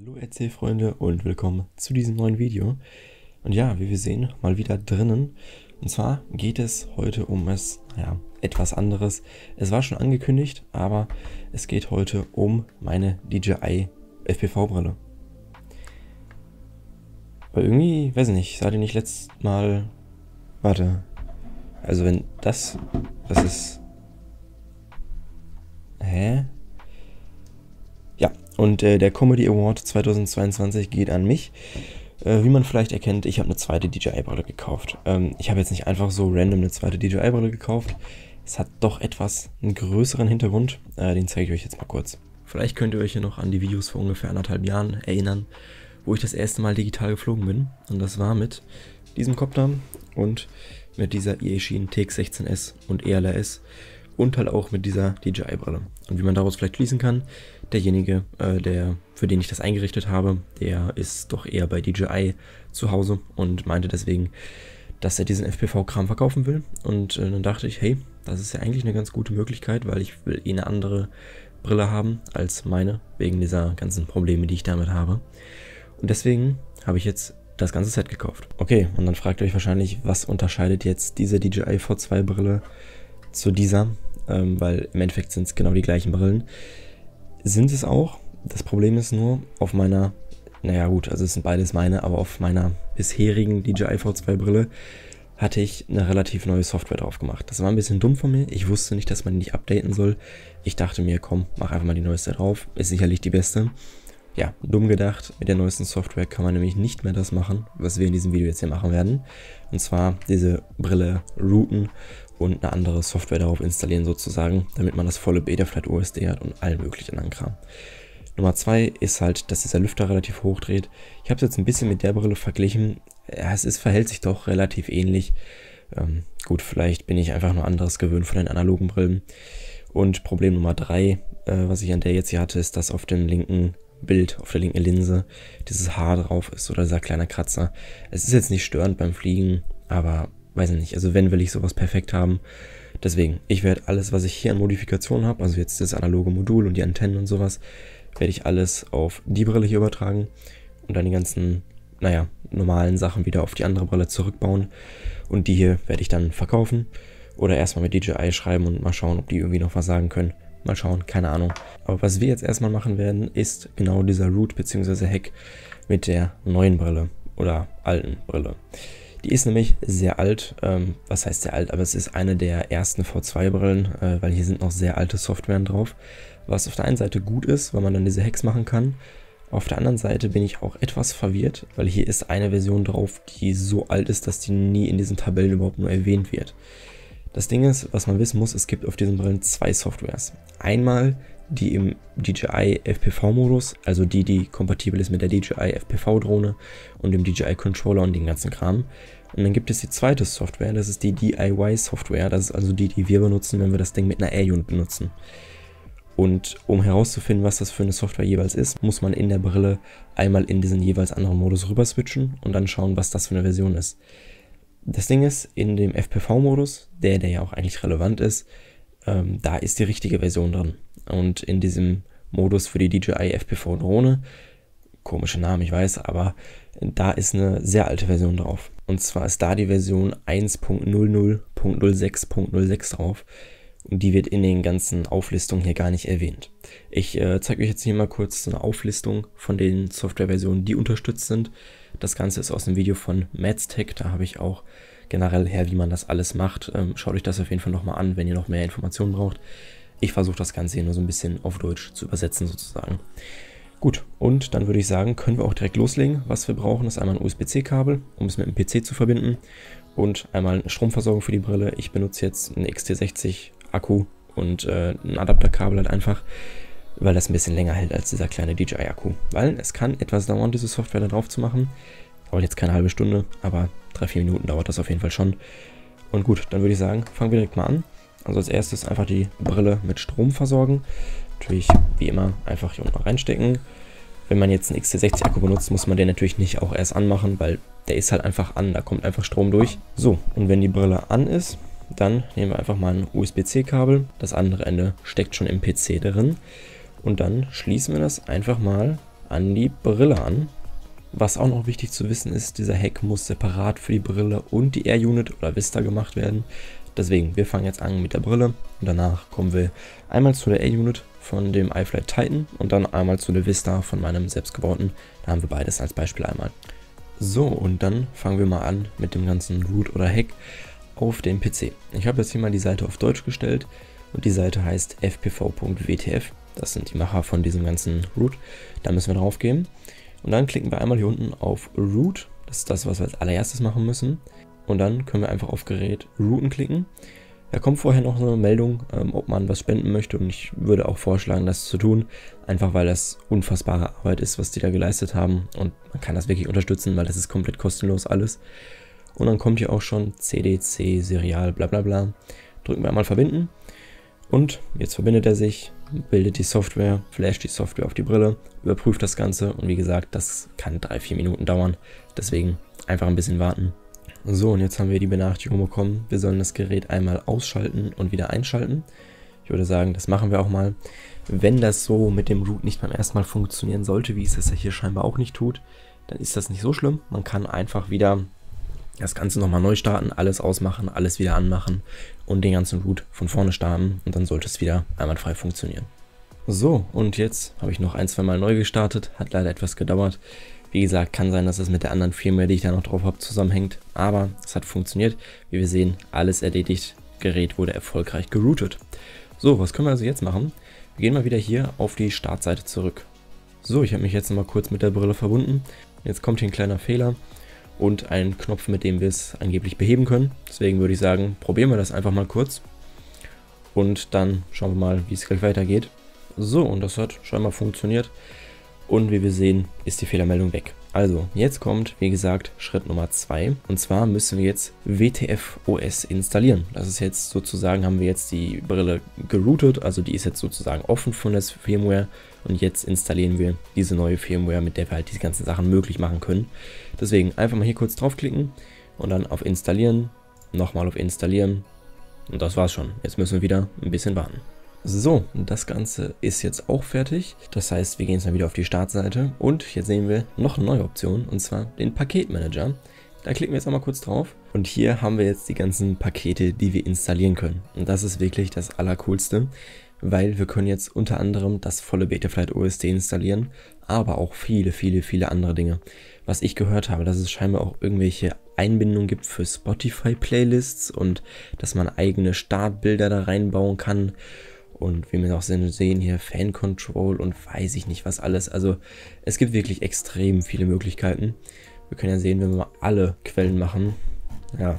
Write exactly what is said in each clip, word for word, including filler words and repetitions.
Hallo Erzählfreunde und willkommen zu diesem neuen Video. Und ja, wie wir sehen, mal wieder drinnen. Und zwar geht es heute um es, naja, etwas anderes. Es war schon angekündigt, aber es geht heute um meine D J I F P V-Brille. Weil irgendwie, weiß ich nicht, seid ihr nicht letztes Mal... Warte. Also wenn das... Das ist... Hä? Ja, und äh, der Comedy Award zweitausendzweiundzwanzig geht an mich. Äh, wie man vielleicht erkennt, ich habe eine zweite D J I-Brille gekauft. Ähm, ich habe jetzt nicht einfach so random eine zweite D J I-Brille gekauft. Es hat doch etwas einen größeren Hintergrund. Äh, den zeige ich euch jetzt mal kurz. Vielleicht könnt ihr euch ja noch an die Videos vor ungefähr anderthalb Jahren erinnern, wo ich das erste Mal digital geflogen bin. Und das war mit diesem Copter und mit dieser Eachine T X sechzehn S und E L R S. Und halt auch mit dieser D J I-Brille. Und wie man daraus vielleicht schließen kann, derjenige, äh, der, für den ich das eingerichtet habe, der ist doch eher bei D J I zu Hause und meinte deswegen, dass er diesen F P V-Kram verkaufen will. Und äh, dann dachte ich, hey, das ist ja eigentlich eine ganz gute Möglichkeit, weil ich will eh eine andere Brille haben als meine, wegen dieser ganzen Probleme, die ich damit habe. Und deswegen habe ich jetzt das ganze Set gekauft. Okay, und dann fragt ihr euch wahrscheinlich, was unterscheidet jetzt diese D J I V zwei Brille zu dieser, ähm, weil im Endeffekt sind es genau die gleichen Brillen. Sind es auch. Das Problem ist nur, auf meiner, naja gut, also es sind beides meine, aber auf meiner bisherigen D J I V zwei Brille hatte ich eine relativ neue Software drauf gemacht. Das war ein bisschen dumm von mir. Ich wusste nicht, dass man die nicht updaten soll. Ich dachte mir, komm, mach einfach mal die neueste drauf. Ist sicherlich die beste. Ja, dumm gedacht, mit der neuesten Software kann man nämlich nicht mehr das machen, was wir in diesem Video jetzt hier machen werden. Und zwar diese Brille routen und eine andere Software darauf installieren sozusagen, damit man das volle Betaflight O S D hat und allen möglichen anderen Kram. Nummer zwei ist halt, dass dieser Lüfter relativ hoch dreht. Ich habe es jetzt ein bisschen mit der Brille verglichen. Ja, es ist, verhält sich doch relativ ähnlich. Ähm, gut, vielleicht bin ich einfach nur anderes gewöhnt von den analogen Brillen. Und Problem Nummer drei, äh, was ich an der jetzt hier hatte, ist, dass auf dem linken Bild, auf der linken Linse, dieses Haar drauf ist oder dieser kleine Kratzer. Es ist jetzt nicht störend beim Fliegen, aber weiß ich nicht, also wenn, will ich sowas perfekt haben. Deswegen, ich werde alles, was ich hier an Modifikationen habe, also jetzt das analoge Modul und die Antennen und sowas, werde ich alles auf die Brille hier übertragen und dann die ganzen, naja, normalen Sachen wieder auf die andere Brille zurückbauen. Und die hier werde ich dann verkaufen oder erstmal mit D J I schreiben und mal schauen, ob die irgendwie noch was sagen können. Mal schauen, keine Ahnung. Aber was wir jetzt erstmal machen werden, ist genau dieser Root bzw. Hack mit der neuen Brille oder alten Brille. Die ist nämlich sehr alt, ähm, was heißt sehr alt, aber es ist eine der ersten V zwei Brillen, äh, weil hier sind noch sehr alte Softwaren drauf. Was auf der einen Seite gut ist, weil man dann diese Hacks machen kann. Auf der anderen Seite bin ich auch etwas verwirrt, weil hier ist eine Version drauf, die so alt ist, dass die nie in diesen Tabellen überhaupt nur erwähnt wird. Das Ding ist, was man wissen muss, es gibt auf diesen Brillen zwei Softwares. Einmal die im D J I F P V-Modus, also die, die kompatibel ist mit der D J I F P V-Drohne und dem D J I-Controller und den ganzen Kram. Und dann gibt es die zweite Software, das ist die D I Y-Software, das ist also die, die wir benutzen, wenn wir das Ding mit einer Air-Unit benutzen. Und um herauszufinden, was das für eine Software jeweils ist, muss man in der Brille einmal in diesen jeweils anderen Modus rüber switchen und dann schauen, was das für eine Version ist. Das Ding ist, in dem F P V-Modus, der, der ja auch eigentlich relevant ist, ähm, da ist die richtige Version drin. Und in diesem Modus für die D J I F P V-Drohne, komischer Name, ich weiß, aber da ist eine sehr alte Version drauf. Und zwar ist da die Version eins Punkt null null Punkt null sechs Punkt null sechs drauf. Und die wird in den ganzen Auflistungen hier gar nicht erwähnt. Ich äh, zeige euch jetzt hier mal kurz so eine Auflistung von den Softwareversionen, die unterstützt sind. Das Ganze ist aus dem Video von Madstech, da habe ich auch generell her, wie man das alles macht. Ähm, schaut euch das auf jeden Fall nochmal an, wenn ihr noch mehr Informationen braucht. Ich versuche das Ganze hier nur so ein bisschen auf Deutsch zu übersetzen sozusagen. Gut, und dann würde ich sagen, können wir auch direkt loslegen. Was wir brauchen, ist einmal ein U S B C-Kabel, um es mit dem P C zu verbinden. Und einmal eine Stromversorgung für die Brille. Ich benutze jetzt einen X T sechzig Akku und äh, ein Adapterkabel halt einfach, weil das ein bisschen länger hält als dieser kleine D J I-Akku. Weil es kann etwas dauern, diese Software da drauf zu machen. Dauert jetzt keine halbe Stunde, aber drei, vier Minuten dauert das auf jeden Fall schon. Und gut, dann würde ich sagen, fangen wir direkt mal an. Also als erstes einfach die Brille mit Strom versorgen. Natürlich, wie immer, einfach hier unten reinstecken. Wenn man jetzt einen X T sechzig Akku benutzt, muss man den natürlich nicht auch erst anmachen, weil der ist halt einfach an, da kommt einfach Strom durch. So, und wenn die Brille an ist, dann nehmen wir einfach mal ein U S B C-Kabel. Das andere Ende steckt schon im P C drin. Und dann schließen wir das einfach mal an die Brille an. Was auch noch wichtig zu wissen ist, dieser Hack muss separat für die Brille und die Air Unit oder Vista gemacht werden. Deswegen, wir fangen jetzt an mit der Brille und danach kommen wir einmal zu der Air Unit von dem iFlight Titan und dann einmal zu der Vista von meinem selbstgebauten. Da haben wir beides als Beispiel einmal. So, und dann fangen wir mal an mit dem ganzen Root oder Hack auf dem P C. Ich habe jetzt hier mal die Seite auf Deutsch gestellt und die Seite heißt f p v punkt w t f. Das sind die Macher von diesem ganzen Root. Da müssen wir drauf gehen. Und dann klicken wir einmal hier unten auf Root. Das ist das, was wir als allererstes machen müssen. Und dann können wir einfach auf Gerät Rooten klicken. Da kommt vorher noch eine Meldung, ähm, ob man was spenden möchte. Und ich würde auch vorschlagen, das zu tun. Einfach weil das unfassbare Arbeit ist, was die da geleistet haben. Und man kann das wirklich unterstützen, weil das ist komplett kostenlos alles. Und dann kommt hier auch schon C D C, Serial, bla bla bla. Drücken wir einmal verbinden. Und jetzt verbindet er sich, bildet die Software, flasht die Software auf die Brille, überprüft das Ganze und wie gesagt, das kann drei bis vier Minuten dauern. Deswegen einfach ein bisschen warten. So, und jetzt haben wir die Benachrichtigung bekommen, wir sollen das Gerät einmal ausschalten und wieder einschalten. Ich würde sagen, das machen wir auch mal. Wenn das so mit dem Root nicht beim ersten Mal funktionieren sollte, wie es das ja hier scheinbar auch nicht tut, dann ist das nicht so schlimm. Man kann einfach wieder das Ganze nochmal neu starten, alles ausmachen, alles wieder anmachen und den ganzen Root von vorne starten und dann sollte es wieder einwandfrei funktionieren. So, und jetzt habe ich noch ein, zwei Mal neu gestartet, hat leider etwas gedauert. Wie gesagt, kann sein, dass das mit der anderen Firmware, die ich da noch drauf habe, zusammenhängt, aber es hat funktioniert. Wie wir sehen, alles erledigt, Gerät wurde erfolgreich geroutet. So, was können wir also jetzt machen? Wir gehen mal wieder hier auf die Startseite zurück. So, ich habe mich jetzt noch mal kurz mit der Brille verbunden. Jetzt kommt hier ein kleiner Fehler und ein Knopf, mit dem wir es angeblich beheben können. Deswegen würde ich sagen, probieren wir das einfach mal kurz. Und dann schauen wir mal, wie es gleich weitergeht. So, und das hat scheinbar funktioniert. Und wie wir sehen, ist die Fehlermeldung weg. Also, jetzt kommt, wie gesagt, Schritt Nummer zwei. Und zwar müssen wir jetzt W T F O S installieren. Das ist jetzt sozusagen, haben wir jetzt die Brille geroutet. Also die ist jetzt sozusagen offen von der Firmware. Und jetzt installieren wir diese neue Firmware, mit der wir halt diese ganzen Sachen möglich machen können. Deswegen einfach mal hier kurz draufklicken und dann auf Installieren, nochmal auf Installieren. Und das war's schon. Jetzt müssen wir wieder ein bisschen warten. So, das Ganze ist jetzt auch fertig. Das heißt, wir gehen jetzt mal wieder auf die Startseite und jetzt sehen wir noch eine neue Option und zwar den Paketmanager. Da klicken wir jetzt einmal kurz drauf und hier haben wir jetzt die ganzen Pakete, die wir installieren können. Und das ist wirklich das Allercoolste, weil wir können jetzt unter anderem das volle Betaflight O S D installieren, aber auch viele, viele, viele andere Dinge. Was ich gehört habe, dass es scheinbar auch irgendwelche Einbindungen gibt für Spotify-Playlists und dass man eigene Startbilder da reinbauen kann. Und wie wir auch sehen hier, Fan Control und weiß ich nicht was alles. Also es gibt wirklich extrem viele Möglichkeiten. Wir können ja sehen, wenn wir mal alle Quellen machen, ja,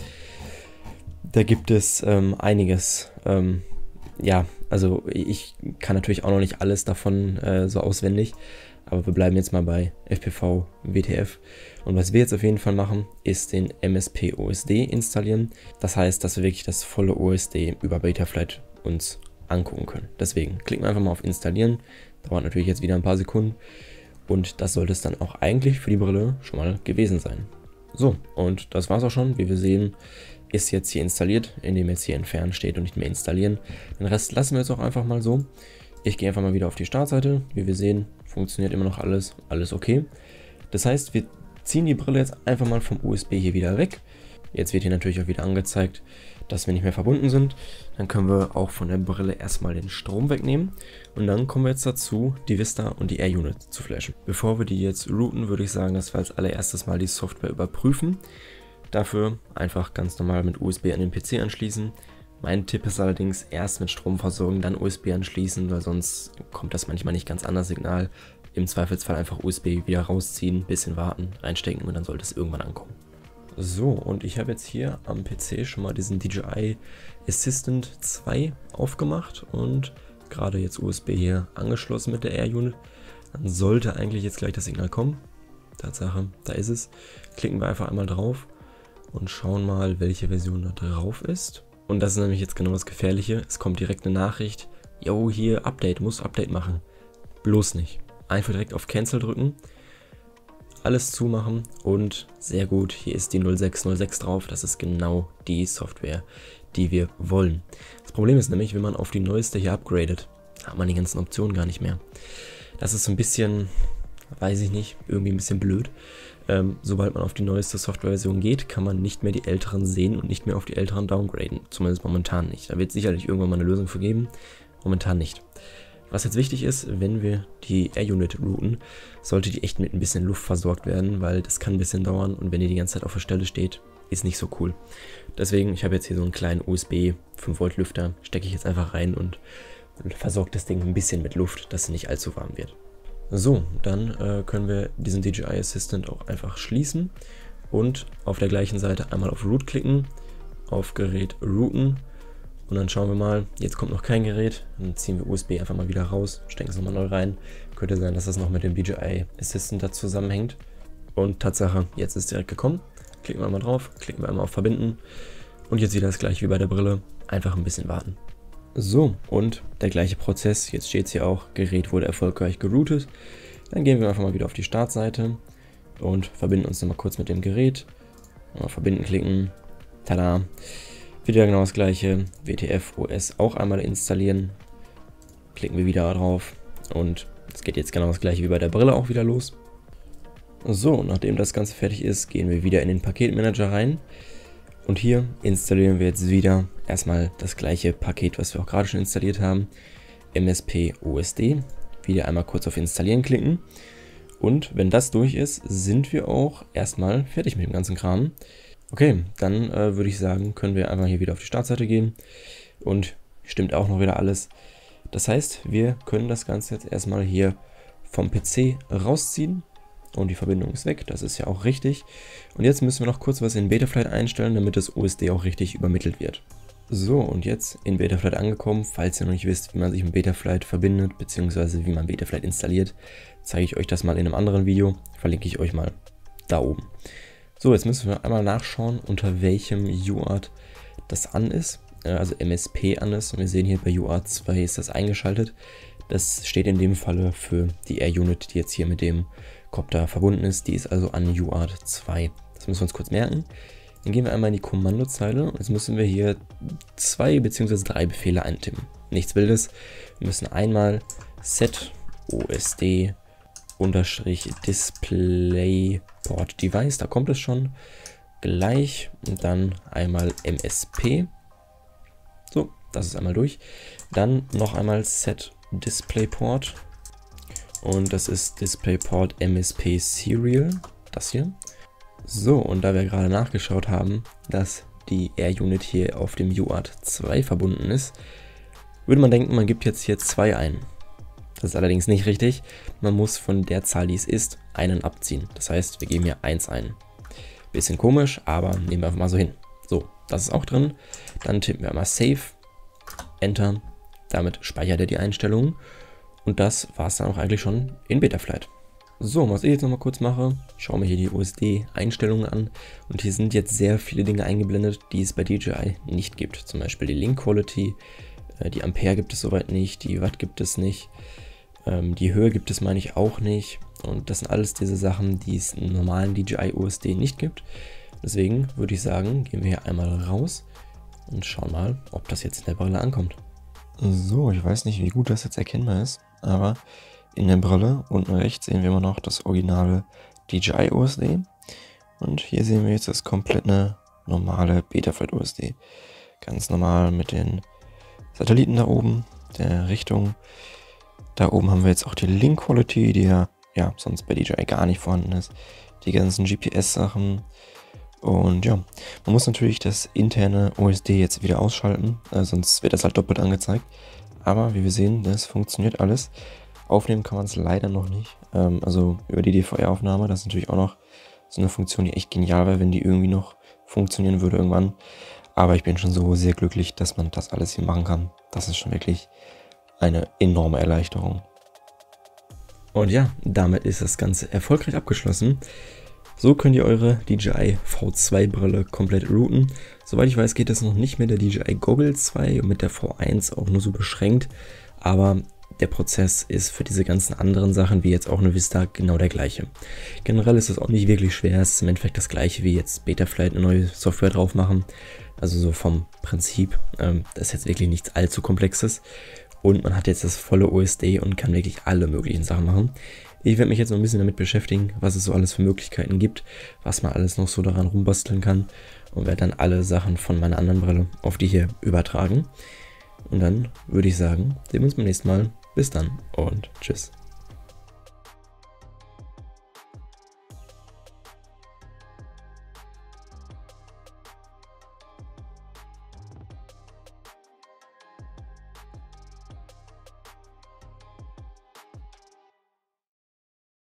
da gibt es ähm, einiges. Ähm, ja, also ich kann natürlich auch noch nicht alles davon äh, so auswendig. Aber wir bleiben jetzt mal bei F P V W T F. Und was wir jetzt auf jeden Fall machen, ist den M S P O S D installieren. Das heißt, dass wir wirklich das volle O S D über Betaflight uns angucken können. Deswegen klicken wir einfach mal auf Installieren. Dauert natürlich jetzt wieder ein paar Sekunden. Und das sollte es dann auch eigentlich für die Brille schon mal gewesen sein. So, und das war es auch schon. Wie wir sehen, ist jetzt hier installiert, indem jetzt hier entfernen steht und nicht mehr installieren. Den Rest lassen wir jetzt auch einfach mal so. Ich gehe einfach mal wieder auf die Startseite. Wie wir sehen, funktioniert immer noch alles. Alles okay. Das heißt, wir ziehen die Brille jetzt einfach mal vom U S B hier wieder weg. Jetzt wird hier natürlich auch wieder angezeigt, dass wir nicht mehr verbunden sind. Dann können wir auch von der Brille erstmal den Strom wegnehmen. Und dann kommen wir jetzt dazu, die Vista und die Air Unit zu flashen. Bevor wir die jetzt routen, würde ich sagen, dass wir als allererstes mal die Software überprüfen. Dafür einfach ganz normal mit U S B an den P C anschließen. Mein Tipp ist allerdings erst mit Strom versorgen, dann U S B anschließen, weil sonst kommt das manchmal nicht ganz an das Signal. Im Zweifelsfall einfach U S B wieder rausziehen, bisschen warten, reinstecken und dann sollte es irgendwann ankommen. So, und ich habe jetzt hier am P C schon mal diesen D J I Assistant zwei aufgemacht und gerade jetzt U S B hier angeschlossen mit der Air Unit. Dann sollte eigentlich jetzt gleich das Signal kommen. Tatsache, da ist es. Klicken wir einfach einmal drauf und schauen mal, welche Version da drauf ist. Und das ist nämlich jetzt genau das Gefährliche. Es kommt direkt eine Nachricht. Yo, hier Update, muss Update machen. Bloß nicht. Einfach direkt auf Cancel drücken. Alles zumachen und sehr gut, hier ist die null sechs null sechs drauf, das ist genau die Software, die wir wollen. Das Problem ist nämlich, wenn man auf die neueste hier upgradet, hat man die ganzen Optionen gar nicht mehr. Das ist so ein bisschen, weiß ich nicht, irgendwie ein bisschen blöd. Ähm, sobald man auf die neueste Softwareversion geht, kann man nicht mehr die älteren sehen und nicht mehr auf die älteren downgraden. Zumindest momentan nicht. Da wird es sicherlich irgendwann mal eine Lösung für geben. Momentan nicht. Was jetzt wichtig ist, wenn wir die Air-Unit routen, sollte die echt mit ein bisschen Luft versorgt werden, weil das kann ein bisschen dauern und wenn die die ganze Zeit auf der Stelle steht, ist nicht so cool. Deswegen, ich habe jetzt hier so einen kleinen U S B fünf Volt Lüfter, stecke ich jetzt einfach rein und versorgt das Ding ein bisschen mit Luft, dass es nicht allzu warm wird. So, dann äh, können wir diesen D J I Assistant auch einfach schließen und auf der gleichen Seite einmal auf Root klicken, auf Gerät routen und dann schauen wir mal, jetzt kommt noch kein Gerät, dann ziehen wir U S B einfach mal wieder raus, stecken es nochmal neu rein. Könnte sein, dass das noch mit dem D J I Assistant da zusammenhängt. Und Tatsache, jetzt ist direkt gekommen. Klicken wir einmal drauf, klicken wir einmal auf Verbinden und jetzt wieder das gleiche wie bei der Brille, einfach ein bisschen warten. So, und der gleiche Prozess, jetzt steht es hier auch, Gerät wurde erfolgreich geroutet. Dann gehen wir einfach mal wieder auf die Startseite und verbinden uns nochmal kurz mit dem Gerät. Mal verbinden klicken, tada, wieder genau das gleiche, W T F O S auch einmal installieren. Klicken wir wieder drauf und es geht jetzt genau das gleiche wie bei der Brille auch wieder los. So, nachdem das Ganze fertig ist, gehen wir wieder in den Paketmanager rein. Und hier installieren wir jetzt wieder erstmal das gleiche Paket, was wir auch gerade schon installiert haben, M S P O S D. Wieder einmal kurz auf Installieren klicken. Und wenn das durch ist, sind wir auch erstmal fertig mit dem ganzen Kram. Okay, dann äh, würde ich sagen, können wir einfach hier wieder auf die Startseite gehen. Und stimmt auch noch wieder alles. Das heißt, wir können das Ganze jetzt erstmal hier vom P C rausziehen. Und die Verbindung ist weg, das ist ja auch richtig. Und jetzt müssen wir noch kurz was in Betaflight einstellen, damit das U S D auch richtig übermittelt wird. So, und jetzt in Betaflight angekommen. Falls ihr noch nicht wisst, wie man sich mit Betaflight verbindet, beziehungsweise wie man Betaflight installiert, zeige ich euch das mal in einem anderen Video. Verlinke ich euch mal da oben. So, jetzt müssen wir einmal nachschauen, unter welchem U A R T das an ist. Also M S P an ist. Und wir sehen hier bei U A R T zwei ist das eingeschaltet. Das steht in dem Falle für die Air-Unit, die jetzt hier mit dem Copter verbunden ist. Die ist also an U A R T zwei. Das müssen wir uns kurz merken. Dann gehen wir einmal in die Kommandozeile. Jetzt müssen wir hier zwei bzw. drei Befehle eintippen. Nichts Wildes. Wir müssen einmal set O S D unterstrich Display Port Device, da kommt es schon gleich. Und dann einmal M S P. So, das ist einmal durch. Dann noch einmal set DisplayPort. Und das ist DisplayPort M S P Serial, das hier. So, und da wir gerade nachgeschaut haben, dass die Air-Unit hier auf dem U A R T zwei verbunden ist, würde man denken, man gibt jetzt hier zwei ein. Das ist allerdings nicht richtig. Man muss von der Zahl, die es ist, einen abziehen. Das heißt, wir geben hier eins ein. Bisschen komisch, aber nehmen wir einfach mal so hin. So, das ist auch drin. Dann tippen wir einmal Save, Enter. Damit speichert er die Einstellungen. Und das war es dann auch eigentlich schon in Betaflight. So, was ich jetzt nochmal kurz mache, schauen wir hier die U S D-Einstellungen an. Und hier sind jetzt sehr viele Dinge eingeblendet, die es bei D J I nicht gibt. Zum Beispiel die Link Quality, die Ampere gibt es soweit nicht, die Watt gibt es nicht, die Höhe gibt es, meine ich, auch nicht. Und das sind alles diese Sachen, die es im normalen D J I U S D nicht gibt. Deswegen würde ich sagen, gehen wir hier einmal raus und schauen mal, ob das jetzt in der Brille ankommt. So, ich weiß nicht, wie gut das jetzt erkennbar ist, aber in der Brille unten rechts sehen wir immer noch das originale D J I U S D. Und hier sehen wir jetzt das komplette normale Betaflight U S D. Ganz normal mit den Satelliten da oben, der Richtung. Da oben haben wir jetzt auch die Link Quality, die ja, ja sonst bei D J I gar nicht vorhanden ist. Die ganzen G P S-Sachen. Und ja, man muss natürlich das interne U S D jetzt wieder ausschalten, äh, sonst wird das halt doppelt angezeigt. Aber wie wir sehen, das funktioniert alles. Aufnehmen kann man es leider noch nicht. Ähm, also über die D V R-Aufnahme, das ist natürlich auch noch so eine Funktion, die echt genial wäre, wenn die irgendwie noch funktionieren würde irgendwann. Aber ich bin schon so sehr glücklich, dass man das alles hier machen kann. Das ist schon wirklich eine enorme Erleichterung. Und ja, damit ist das Ganze erfolgreich abgeschlossen. So könnt ihr eure D J I V zwei Brille komplett routen. Soweit ich weiß, geht das noch nicht mit der D J I Goggle zwei und mit der V eins auch nur so beschränkt. Aber der Prozess ist für diese ganzen anderen Sachen, wie jetzt auch eine Vista, genau der gleiche. Generell ist das auch nicht wirklich schwer. Es ist im Endeffekt das gleiche wie jetzt Betaflight eine neue Software drauf machen. Also so vom Prinzip. Ähm, das ist jetzt wirklich nichts allzu Komplexes. Und man hat jetzt das volle U S D und kann wirklich alle möglichen Sachen machen. Ich werde mich jetzt noch ein bisschen damit beschäftigen, was es so alles für Möglichkeiten gibt, was man alles noch so daran rumbasteln kann und werde dann alle Sachen von meiner anderen Brille auf die hier übertragen. Und dann würde ich sagen, sehen wir uns beim nächsten Mal. Bis dann und tschüss.